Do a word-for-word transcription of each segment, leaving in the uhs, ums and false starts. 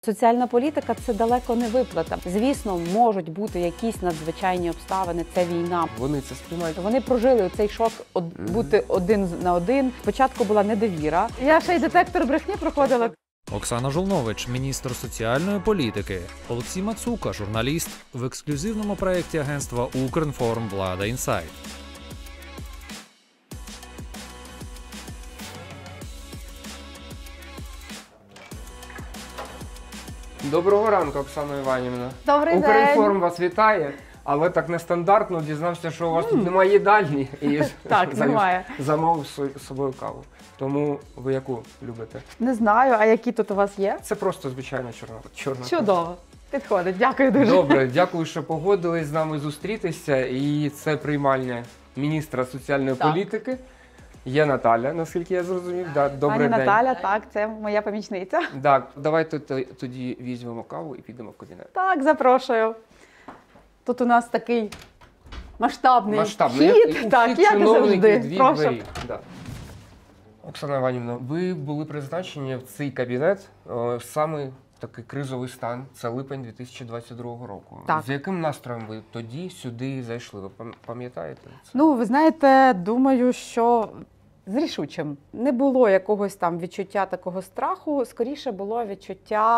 Соціальна політика – це далеко не виплата. Звісно, можуть бути якісь надзвичайні обставини, це війна. Вони це сприймають. Вони прожили цей шок од... mm-hmm. бути один на один. Спочатку була недовіра. Я ще й детектор брехні проходила. Оксана Жолнович, міністр соціальної політики. Олексій Мацука, журналіст в ексклюзивному проєкті агентства «Укрінформ. Влада Інсайт». Доброго ранку, Оксана Іванівна. Добрий день. Укрінформ вас вітає, але так нестандартно дізнався, що у вас mm. тут немає їдальні і так, немає. Замовив з собою каву. Тому ви яку любите? Не знаю, а які тут у вас є? Це просто звичайна чорна. чорна Чудово. Підходить. Дякую дуже. Добре, дякую, що погодились з нами зустрітися. І це приймальня міністра соціальної так. політики. Є Наталя, наскільки я зрозумів. Да, добрий Пані день. Наталя, так, це моя помічниця. Так, давайте тоді візьмемо каву і підемо в кабінет. Так, запрошую. Тут у нас такий масштабний Масштабний. вхід. Так, як і завжди. Прошу. Да. Оксана Іванівна, ви були призначені в цей кабінет о, саме такий кризовий стан. Це липень дві тисячі двадцять другого року. Так. З яким настроєм ви тоді сюди зайшли? Ви пам'ятаєте це? Ну, ви знаєте, думаю, що з рішучим. Не було якогось там відчуття такого страху, скоріше було відчуття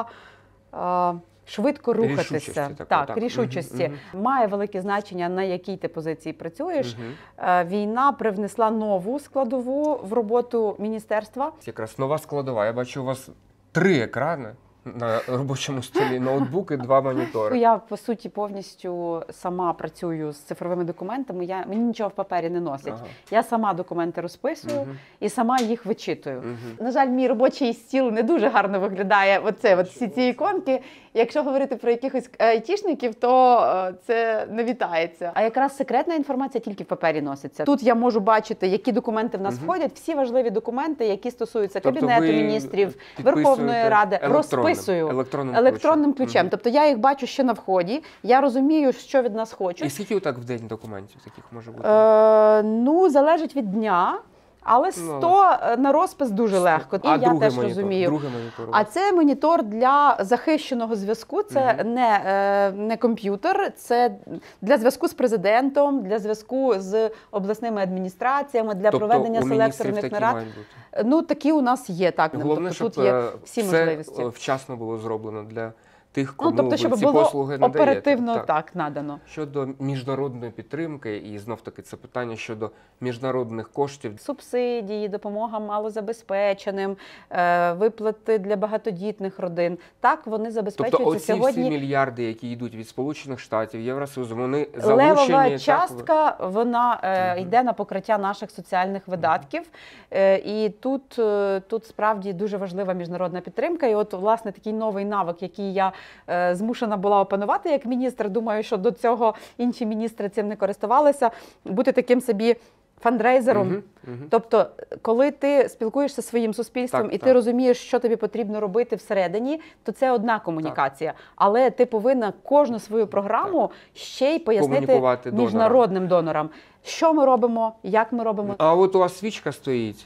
е, швидко рухатися. Рішучості такої, так, так, рішучості. Угу, угу. Має велике значення, на якій ти позиції працюєш. Угу. Е, війна привнесла нову складову в роботу міністерства. Якраз нова складова. Я бачу, у вас три екрани на робочому столі, ноутбуки, два монітори. Я, по суті, повністю сама працюю з цифровими документами. Я, мені нічого в папері не носять. Ага. Я сама документи розписую угу. і сама їх вичитую. Угу. На жаль, мій робочий стіл не дуже гарно виглядає. Оце, от всі ці іконки. Якщо говорити про якихось айтішників, то це не вітається. А якраз секретна інформація тільки в папері носиться. Тут я можу бачити, які документи в нас угу. входять, всі важливі документи, які стосуються тобто Кабінету міністрів, Верховної Ради, розписую електронним, електронним ключем. ключем. Угу. Тобто я їх бачу ще на вході, я розумію, що від нас хочуть. І скільки так в день документів таких може бути? Е, ну, залежить від дня. Але сто на розпис дуже легко, і а я теж монітор, розумію. А це монітор для захищеного зв'язку, це угу. не, не комп'ютер, це для зв'язку з президентом, для зв'язку з обласними адміністраціями, для тобто проведення селекторних нарад. Ну, такі у нас є, так. Головне, тобто, тут щоб є всі все можливості. вчасно було зроблено для тих, кому ну, тобто, ви щоб ці було послуги надаєте. Оперативно так. так надано. Щодо міжнародної підтримки, і знов-таки це питання щодо міжнародних коштів. Субсидії, допомога малозабезпеченим, виплати для багатодітних родин. Так, вони забезпечуються тобто, оці сьогодні. Всі мільярди, які йдуть від Сполучених Штатів, Євросоюзу, вони залучені. Левова частка, так, вона е, угу. йде на покриття наших соціальних видатків. Е, і тут, е, тут справді дуже важлива міжнародна підтримка. І от, власне, такий новий навик, який я е, змушена була опанувати як міністр, думаю, що до цього інші міністри цим не користувалися, бути таким собі фандрейзером. Угу, угу. Тобто, коли ти спілкуєшся зі своїм суспільством так, і так. ти розумієш, що тобі потрібно робити всередині, то це одна комунікація. Так. Але ти повинна кожну свою програму так. ще й пояснити міжнародним донорам, що ми робимо, як ми робимо. А от у вас свічка стоїть.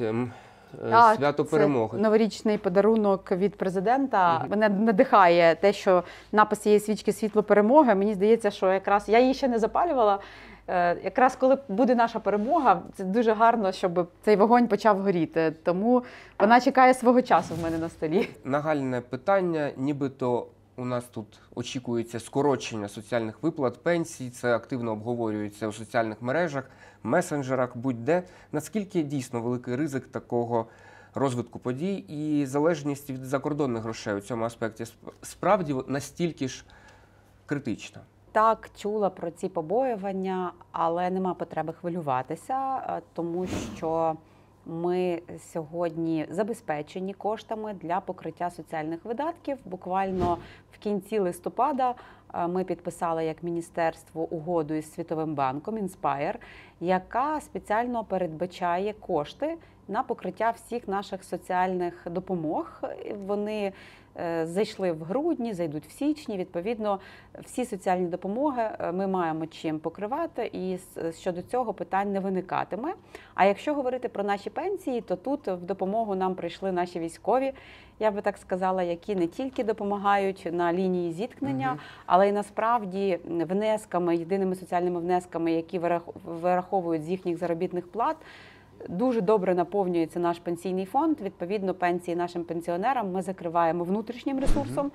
А, Свято перемоги. Це новорічний подарунок від президента. Угу. Мене надихає те, що напис цієї свічки «Світло перемоги». Мені здається, що якраз я її ще не запалювала. Якраз коли буде наша перемога, це дуже гарно, щоб цей вогонь почав горіти. Тому вона чекає свого часу в мене на столі. Нагальне питання, нібито у нас тут очікується скорочення соціальних виплат, пенсій, це активно обговорюється у соціальних мережах, месенджерах, будь-де. Наскільки дійсно великий ризик такого розвитку подій і залежність від закордонних грошей у цьому аспекті справді настільки ж критична? Так, чула про ці побоювання, але нема потреби хвилюватися, тому що ми сьогодні забезпечені коштами для покриття соціальних видатків. Буквально в кінці листопада ми підписали як міністерство угоду із Світовим банком Inspire, яка спеціально передбачає кошти на покриття всіх наших соціальних допомог. Вони е, зайшли в грудні, зайдуть в січні. Відповідно, всі соціальні допомоги е, ми маємо чим покривати, і с- щодо цього питань не виникатиме. А якщо говорити про наші пенсії, то тут в допомогу нам прийшли наші військові, я би так сказала, які не тільки допомагають на лінії зіткнення, Мгм. але й насправді внесками, єдиними соціальними внесками, які вирах- вираховують з їхніх заробітних плат, дуже добре наповнюється наш пенсійний фонд. Відповідно, пенсії нашим пенсіонерам ми закриваємо внутрішнім ресурсом.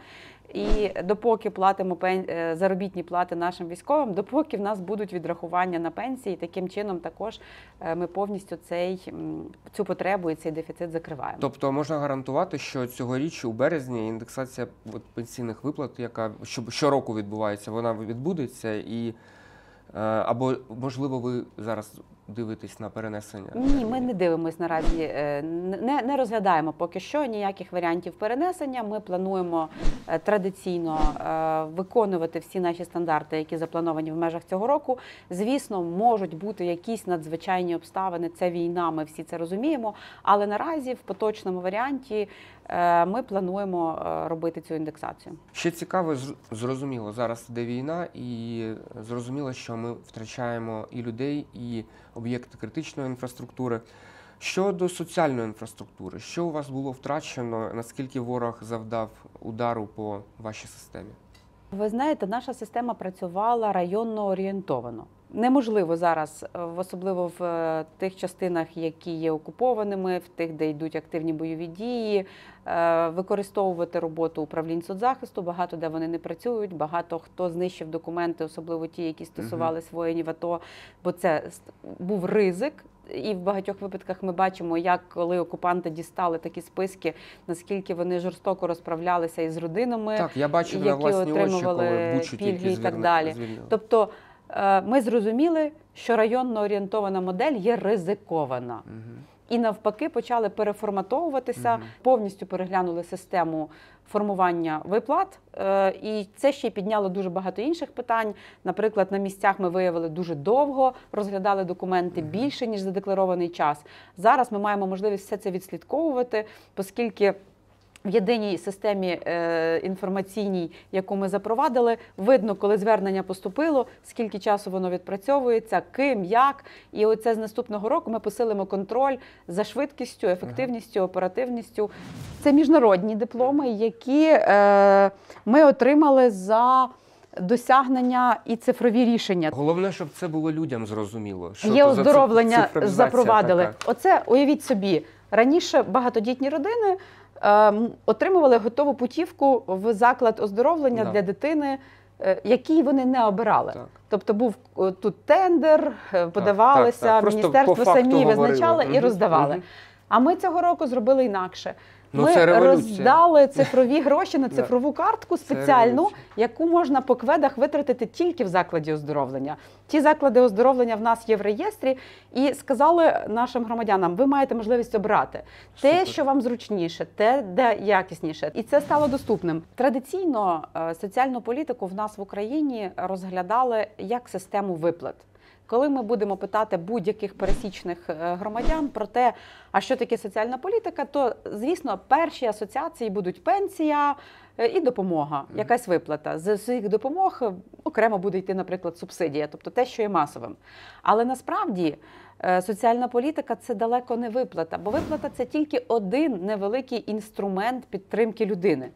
І допоки платимо пен- е, заробітні плати нашим військовим, допоки в нас будуть відрахування на пенсії, таким чином також е, ми повністю цей, м, цю потребу і цей дефіцит закриваємо. Тобто можна гарантувати, що цьогоріч у березні індексація от, пенсійних виплат, яка що- щороку відбувається, вона відбудеться і е, або можливо ви зараз дивитесь на перенесення? Ні, ми не дивимось наразі, е, не, не розглядаємо поки що ніяких варіантів перенесення. Ми плануємо е, традиційно е, виконувати всі наші стандарти, які заплановані в межах цього року. Звісно, можуть бути якісь надзвичайні обставини, це війна, ми всі це розуміємо, але наразі в поточному варіанті е, ми плануємо е, робити цю індексацію. Ще цікаво, з- зрозуміло, зараз йде війна, і зрозуміло, що ми втрачаємо і людей, і об'єкти критичної інфраструктури. Щодо соціальної інфраструктури, що у вас було втрачено, наскільки ворог завдав удару по вашій системі? Ви знаєте, наша система працювала районно орієнтовано. Неможливо зараз, е, в- особливо в е, тих частинах, які є окупованими, в тих, де йдуть активні бойові дії, е, використовувати роботу управлінь соцзахисту, багато де вони не працюють, багато хто знищив документи, особливо ті, які стосувалися воїнів АТО, бо це с- був ризик. І в багатьох випадках ми бачимо, як коли окупанти дістали такі списки, наскільки вони жорстоко розправлялися із родинами, Так, я бачив на які власні очі, отримували коли Бучу пільги тільки і так звільни- далі. звільнили. Тобто е, ми зрозуміли, що районно орієнтована модель є ризикована. Мгм. І навпаки почали переформатовуватися, Мгм. повністю переглянули систему формування виплат. Е, І це ще й підняло дуже багато інших питань. Наприклад, на місцях ми виявили дуже довго, розглядали документи більше, ніж задекларований час. Зараз ми маємо можливість все це відслідковувати, оскільки в єдиній системі е, інформаційній, яку ми запровадили, видно, коли звернення поступило, скільки часу воно відпрацьовується, ким, як. І оце з наступного року ми посилимо контроль за швидкістю, ефективністю, оперативністю. Це міжнародні дипломи, які е, ми отримали за досягнення і цифрові рішення. Головне, щоб це було людям зрозуміло. Що Є то за циф- оздоровлення, цифровізація запровадили. така. Оце, уявіть собі, раніше багатодітні родини е, м, отримували готову путівку в заклад оздоровлення Да. для дитини, е, який вони не обирали. Так. Тобто був е, тут тендер, е, подавалися, так, так. Просто міністерство по факту самі говорили. визначали і Мгм, роздавали. мгм. А ми цього року зробили інакше. Ну, Ми це революція. роздали цифрові гроші на Да. цифрову картку Це спеціальну, революція. яку можна по кведах витратити тільки в закладі оздоровлення. Ті заклади оздоровлення в нас є в реєстрі, і сказали нашим громадянам, ви маєте можливість обрати те, Супер. що вам зручніше, те, де якісніше. І це стало доступним. Традиційно е, соціальну політику в нас в Україні розглядали як систему виплат. Коли ми будемо питати будь-яких пересічних е, громадян про те, а що таке соціальна політика, то, звісно, перші асоціації будуть пенсія е, і допомога, якась виплата. З цих допомог е, окремо буде йти, наприклад, субсидія, тобто те, що є масовим. Але насправді е, соціальна політика – це далеко не виплата, бо виплата – це тільки один невеликий інструмент підтримки людини.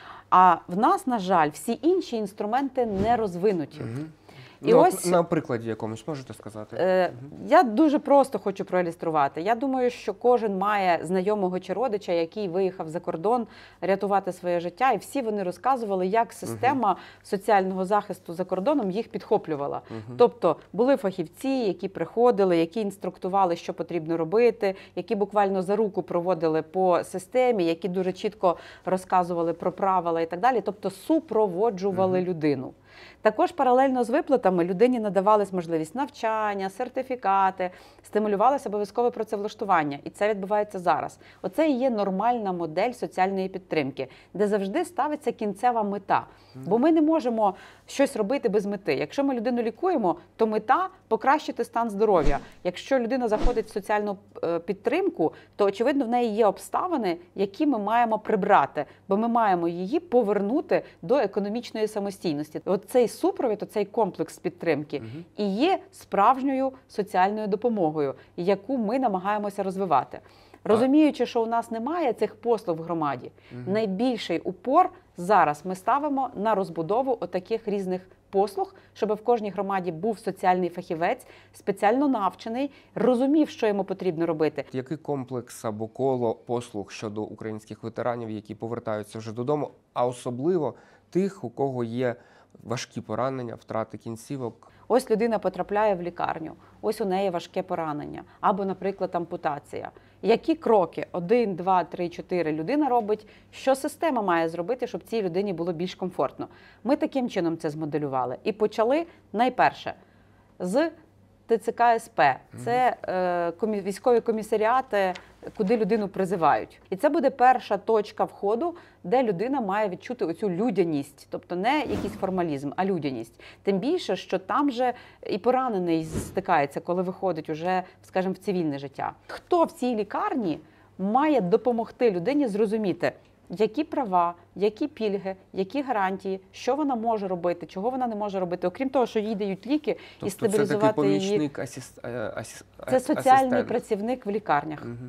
А в нас, на жаль, всі інші інструменти не розвинуті. Мгм. І Ну, ось- на прикладі якомусь можете сказати? Е, Я дуже просто хочу проілюструвати. Я думаю, що кожен має знайомого чи родича, який виїхав за кордон рятувати своє життя, і всі вони розказували, як система соціального захисту за кордоном їх підхоплювала. Мгм. Тобто були фахівці, які приходили, які інструктували, що потрібно робити, які буквально за руку проводили по системі, які дуже чітко розказували про правила і так далі. Тобто супроводжували Мгм. людину. Також паралельно з виплатами людині надавалась можливість навчання, сертифікати, стимулювалося обов'язкове працевлаштування. І це відбувається зараз. Оце і є нормальна модель соціальної підтримки, де завжди ставиться кінцева мета. Бо ми не можемо щось робити без мети. Якщо ми людину лікуємо, то мета – покращити стан здоров'я. Якщо людина заходить в соціальну підтримку, то, очевидно, в неї є обставини, які ми маємо прибрати, бо ми маємо її повернути до економічної самостійності. От цей супровід, оцей комплекс підтримки угу. і є справжньою соціальною допомогою, яку ми намагаємося розвивати. Розуміючи, що у нас немає цих послуг в громаді, угу. найбільший упор зараз ми ставимо на розбудову отаких різних послуг, щоб в кожній громаді був соціальний фахівець, спеціально навчений, розумів, що йому потрібно робити. Який комплекс або коло послуг щодо українських ветеранів, які повертаються вже додому, а особливо тих, у кого є важкі поранення, втрати кінцівок? Ось людина потрапляє в лікарню, ось у неї важке поранення, або, наприклад, ампутація. Які кроки, один, два, три, чотири людина робить, що система має зробити, щоб цій людині було більш комфортно? Ми таким чином це змоделювали. І почали, найперше, з Те Це Ка Ес Пе. Це е, комі, військові комісаріати, куди людину призивають. І це буде перша точка входу, де людина має відчути оцю людяність. Тобто не якийсь формалізм, а людяність. Тим більше, що там же і поранений стикається, коли виходить уже, скажімо, в цивільне життя. Хто в цій лікарні має допомогти людині зрозуміти, які права, які пільги, які гарантії, що вона може робити, чого вона не може робити, окрім того, що їй дають ліки, тобто і стабілізувати її. Це такий помічник, асист... асист... Це соціальний асистент. Працівник в лікарнях. Угу.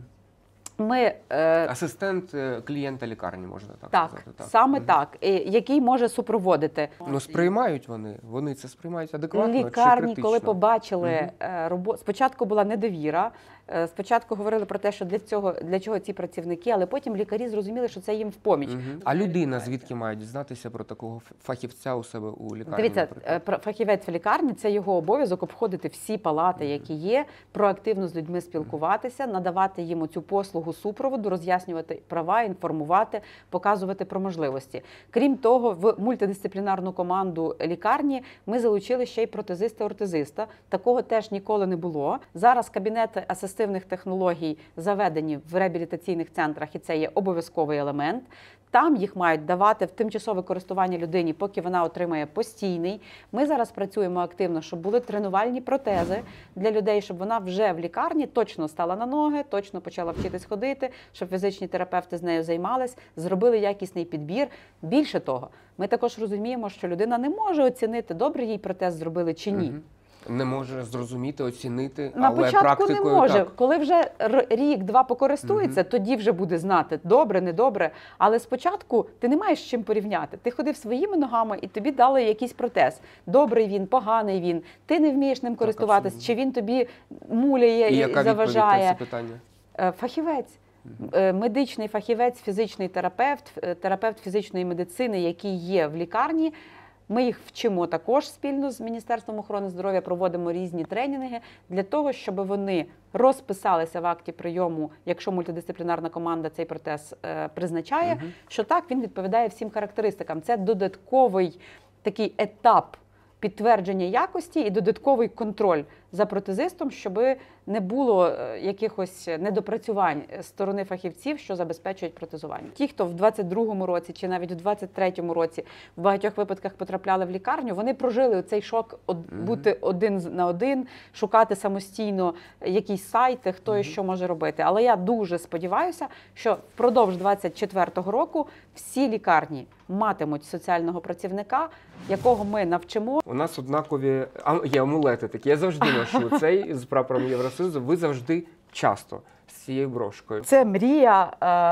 Ми, е... Асистент клієнта лікарні, можна так, так сказати. Так, саме угу. так, який може супроводити. Ну, сприймають вони, вони це сприймають адекватно лікарні, чи критично? Коли побачили угу. роботу, спочатку була недовіра, спочатку говорили про те, що для цього, для чого ці працівники, але потім лікарі зрозуміли, що це їм в поміч. Угу. А людина звідки має дізнатися про такого фахівця у себе у лікарні? Дивіться, наприклад? Фахівець в лікарні – це його обов'язок обходити всі палати, які є, проактивно з людьми спілкуватися, надавати їм цю послугу супроводу, роз'яснювати права, інформувати, показувати про можливості. Крім того, в мультидисциплінарну команду лікарні ми залучили ще й протезиста-ортезиста. Такого теж ніколи не було. Зараз кабінети асистивних технологій заведені в реабілітаційних центрах, і це є обов'язковий елемент. Там їх мають давати в тимчасове користування людині, поки вона отримає постійний. Ми зараз працюємо активно, щоб були тренувальні протези для людей, щоб вона вже в лікарні точно стала на ноги, точно почала вчитись ходити, щоб фізичні терапевти з нею займались, зробили якісний підбір. Більше того, ми також розуміємо, що людина не може оцінити, добре їй протез зробили чи ні. Угу. Не може зрозуміти, оцінити, на але початку практикою не може. Так. Коли вже рік-два покористується, угу. тоді вже буде знати, добре, недобре. Але спочатку ти не маєш з чим порівняти. Ти ходив своїми ногами і тобі дали якийсь протез. Добрий він, поганий він. Ти не вмієш ним користуватись, так, чи він тобі муляє і, і яка заважає. На це питання? Фахівець. Медичний фахівець, фізичний терапевт, терапевт фізичної медицини, який є в лікарні. Ми їх вчимо також спільно з Міністерством охорони здоров'я, проводимо різні тренінги для того, щоб вони розписалися в акті прийому, якщо мультидисциплінарна команда цей протез е, призначає, угу. що так, він відповідає всім характеристикам. Це додатковий такий етап підтвердження якості і додатковий контроль за протезистом, щоб не було якихось недопрацювань з сторони фахівців, що забезпечують протезування. Ті, хто в двадцять другому році чи навіть в двадцять третьому році в багатьох випадках потрапляли в лікарню, вони прожили цей шок бути один на один, шукати самостійно якісь сайти, хто і що може робити. Але я дуже сподіваюся, що впродовж двадцять четвертого року всі лікарні матимуть соціального працівника, якого ми навчимо. У нас однакові є амулети такі. Я завжди ношу цей з прапором Євросоюзу. Ви завжди часто з цією брошкою. Це мрія.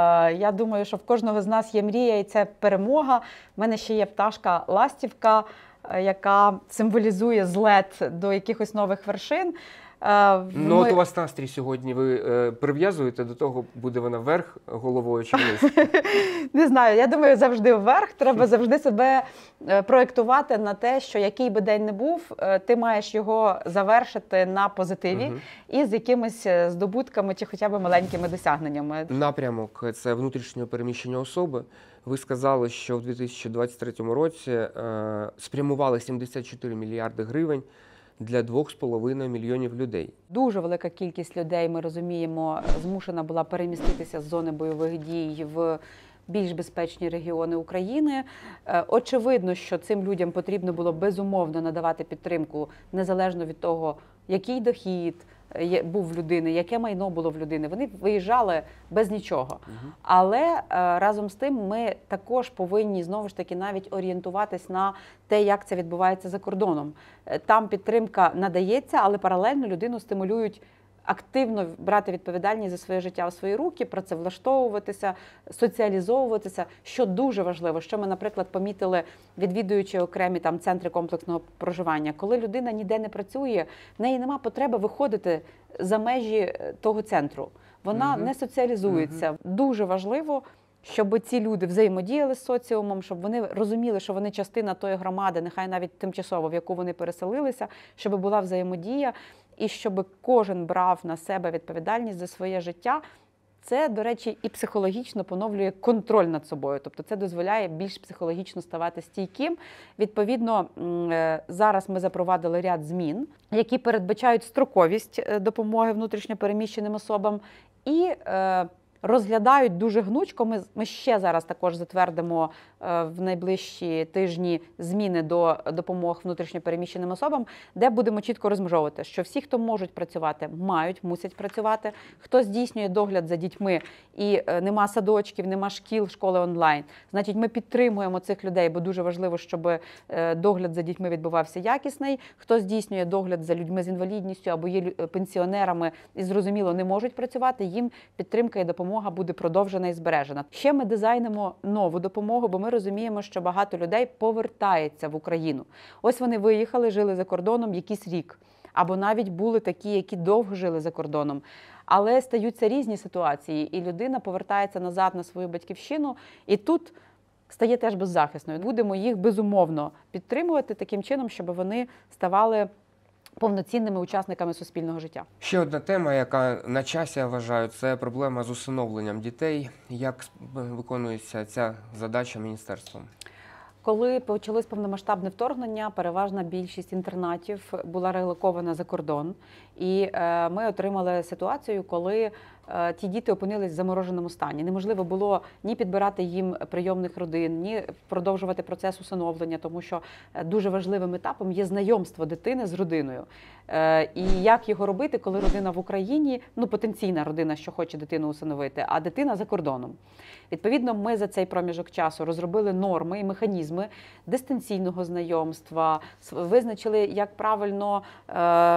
Я думаю, що в кожного з нас є мрія, і це перемога. У мене ще є пташка ластівка, яка символізує злет до якихось нових вершин. Е, Ну, ми- от у вас настрій сьогодні, ви е, прив'язуєте до того, буде вона вверх головою чи вниз? Не знаю, я думаю, завжди вверх. Треба завжди себе е, проєктувати на те, що який би день не був, е, ти маєш його завершити на позитиві Мгм. і з якимись е, здобутками чи хоча б маленькими досягненнями. Напрямок – це внутрішнього переміщення особи. Ви сказали, що в дві тисячі двадцять третьому році е, спрямували сімдесят чотири мільярди гривень для двох з половиною мільйонів людей. Дуже велика кількість людей, ми розуміємо, змушена була переміститися з зони бойових дій в більш безпечні регіони України. Е, Очевидно, що цим людям потрібно було безумовно надавати підтримку, незалежно від того, який дохід е, є- був в людини, яке майно було в людини. Вони виїжджали без нічого. Але е, разом з тим ми також повинні знову ж таки навіть орієнтуватись на те, як це відбувається за кордоном. Е, Там підтримка надається, але паралельно людину стимулюють активно брати відповідальність за своє життя в свої руки, працевлаштовуватися, соціалізовуватися, що дуже важливо, що ми, наприклад, помітили, відвідуючи окремі там центри комплексного проживання. Коли людина ніде не працює, в неї нема потреби виходити за межі е, того центру. Вона Мгм. не соціалізується. Дуже важливо, щоб ці люди взаємодіяли з соціумом, щоб вони розуміли, що вони частина тої громади, нехай навіть тимчасово, в яку вони переселилися, щоб була взаємодія, і щоб кожен брав на себе відповідальність за своє життя. Це, до речі, і психологічно поновлює контроль над собою. Тобто це дозволяє більш психологічно ставати стійким. Відповідно, м, е, зараз ми запровадили ряд змін, які передбачають строковість е, допомоги внутрішньо переміщеним особам і е, розглядають дуже гнучко. Ми, ми ще зараз також затвердимо е, в найближчі тижні зміни до допомог внутрішньо переміщеним особам, де будемо чітко розмежовувати, що всі, хто можуть працювати, мають, мусять працювати, хто здійснює догляд за дітьми і е, нема садочків, нема шкіл, школи онлайн. Значить, ми підтримуємо цих людей, бо дуже важливо, щоб е, догляд за дітьми відбувався якісний. Хто здійснює догляд за людьми з інвалідністю або є лю- пенсіонерами і, зрозуміло, не можуть працювати, їм підтримка і допомога буде продовжена і збережена. Ще ми дизайнимо нову допомогу, бо ми розуміємо, що багато людей повертається в Україну. Ось вони виїхали, жили за кордоном якийсь рік. Або навіть були такі, які довго жили за кордоном. Але стаються різні ситуації, і людина повертається назад на свою батьківщину, і тут стає теж беззахисною. Будемо їх безумовно підтримувати таким чином, щоб вони ставали повноцінними учасниками суспільного життя. Ще одна тема, яка на часі, я вважаю, це проблема з усиновленням дітей. Як с- виконується ця задача міністерством? Коли почалось повномасштабне вторгнення, переважна більшість інтернатів була релокована за кордон. І е, ми отримали ситуацію, коли е, ті діти опинились в замороженому стані. Неможливо було ні підбирати їм прийомних родин, ні продовжувати процес усиновлення, тому що е, дуже важливим етапом є знайомство дитини з родиною. Е, і як його робити, коли родина в Україні, ну потенційна родина, що хоче дитину усиновити, а дитина за кордоном. Відповідно, ми за цей проміжок часу розробили норми і механізми дистанційного знайомства, с- визначили, як правильно е,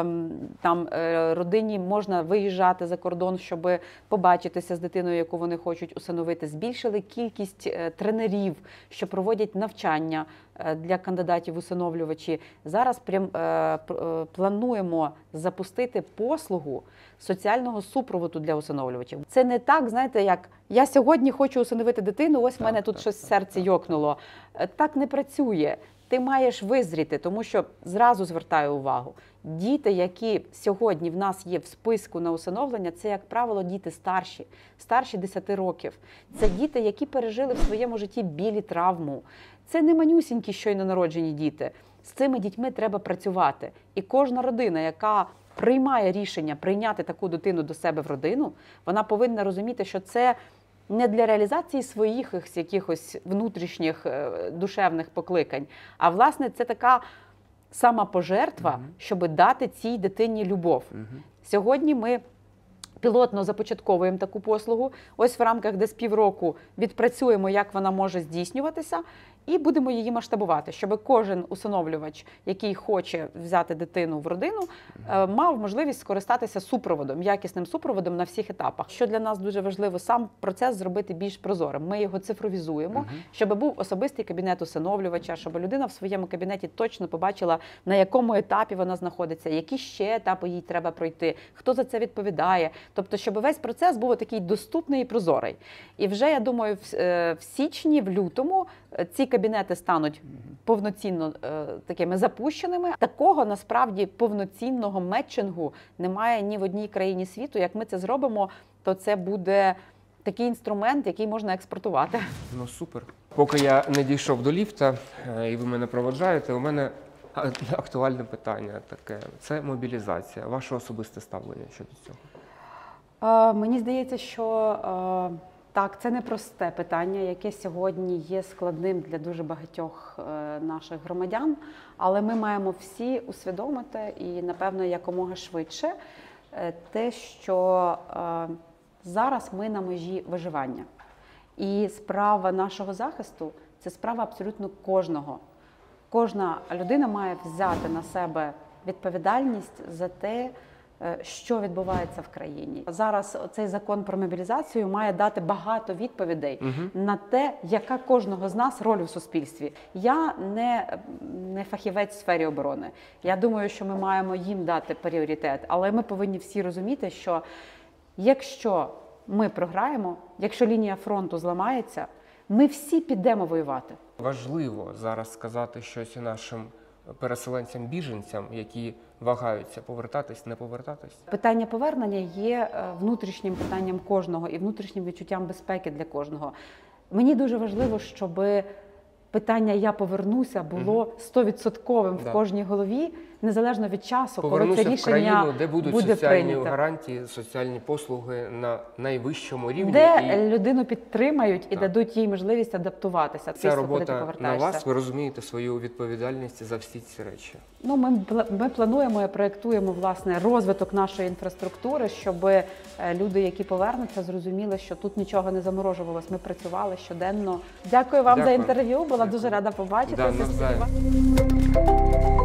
там е, родині можна виїжджати за кордон, щоб побачитися з дитиною, яку вони хочуть усиновити. Збільшили кількість е, тренерів, що проводять навчання е, для кандидатів усиновлювачі. Зараз прям е, пр- е, плануємо запустити послугу соціального супроводу для усиновлювачів. Це не так, знаєте, як я сьогодні хочу усиновити дитину, ось в мене Так, тут так, щось в так, серці так, йокнуло. Е, Так не працює. Ти маєш визріти, тому що зразу звертаю увагу. Діти, які сьогодні в нас є в списку на усиновлення, це, як правило, діти старші, старші десяти років. Це діти, які пережили в своєму житті білі травму. Це не манюсінькі щойно народжені діти. З цими дітьми треба працювати. І кожна родина, яка приймає рішення прийняти таку дитину до себе в родину, вона повинна розуміти, що це не для реалізації своїх якихось внутрішніх е, душевних покликань, а, власне, це така самопожертва, Мгм. щоб дати цій дитині любов. Мгм. Сьогодні ми пілотно започатковуємо таку послугу. Ось в рамках десь півроку відпрацюємо, як вона може здійснюватися. і будемо її масштабувати, щоб кожен усиновлювач, який хоче взяти дитину в родину, е, мав можливість скористатися супроводом, якісним супроводом на всіх етапах. Що для нас дуже важливо, сам процес зробити більш прозорим. Ми його цифровізуємо, Мгм. щоб був особистий кабінет усиновлювача, щоб людина в своєму кабінеті точно побачила, на якому етапі вона знаходиться, які ще етапи їй треба пройти, хто за це відповідає. Тобто, щоб весь процес був такий доступний і прозорий. І вже, я думаю, в, е, в січні, в лютому е, ці кабінети стануть повноцінно е, такими запущеними. Такого, насправді, повноцінного метчингу немає ні в одній країні світу. Як ми це зробимо, то це буде такий інструмент, який можна експортувати. Ну супер. Поки я не дійшов до ліфта е, і ви мене проводжаєте, у мене а, актуальне питання таке. Це мобілізація. Ваше особисте ставлення щодо цього? Е, Мені здається, що е, так, це непросте питання, яке сьогодні є складним для дуже багатьох е, наших громадян, але ми маємо всі усвідомити і, напевно, якомога швидше е, те, що е, зараз ми на межі виживання. І справа нашого захисту – це справа абсолютно кожного. Кожна людина має взяти на себе відповідальність за те, що відбувається в країні. Зараз цей закон про мобілізацію має дати багато відповідей Угу. на те, яка кожного з нас роль у суспільстві. Я не, не фахівець в сфері оборони. Я думаю, що ми маємо їм дати пріоритет, але ми повинні всі розуміти, що якщо ми програємо, якщо лінія фронту зламається, ми всі підемо воювати. Важливо зараз сказати щось і нашим переселенцям-біженцям, які вагаються повертатись, не повертатись. Питання повернення є е, внутрішнім питанням кожного і внутрішнім відчуттям безпеки для кожного. Мені дуже важливо, щоб питання «я повернуся» було стовідсотковим в Да. кожній голові, незалежно від часу, коли Повернуся це в рішення країну, де будуть буде соціальні прийнято. гарантії, соціальні послуги на найвищому рівні. Де І людину підтримають і Так. дадуть їй можливість адаптуватися ця після, коли ти робота на повертаєшся. вас, ви розумієте свою відповідальність за всі ці речі. Ну, ми, пла- ми плануємо і проєктуємо, власне, розвиток нашої інфраструктури, щоб е, люди, які повернуться, зрозуміли, що тут нічого не заморожувалось. Ми працювали щоденно. Дякую вам за Дякую. інтерв'ю. Була Дякую. дуже рада побачитися. Да, навзаєм.